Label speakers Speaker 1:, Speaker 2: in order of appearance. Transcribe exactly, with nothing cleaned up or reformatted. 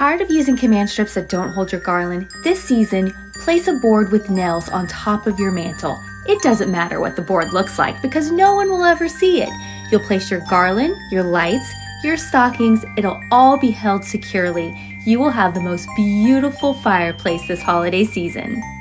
Speaker 1: Tired of using command strips that don't hold your garland? This season, place a board with nails on top of your mantle. It doesn't matter what the board looks like because no one will ever see it. You'll place your garland, your lights, your stockings, it'll all be held securely. You will have the most beautiful fireplace this holiday season.